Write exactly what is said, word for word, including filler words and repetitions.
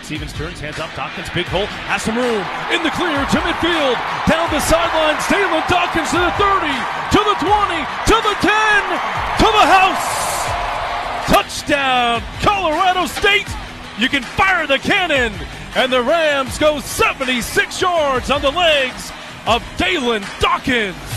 Stevens turns, hands up, Dawkins, big hole, has some room, in the clear to midfield, down the sidelines, Dalyn Dawkins to the thirty, to the twenty, to the ten, to the house! Touchdown, Colorado State! You can fire the cannon, and the Rams go seventy-six yards on the legs of Dalyn Dawkins.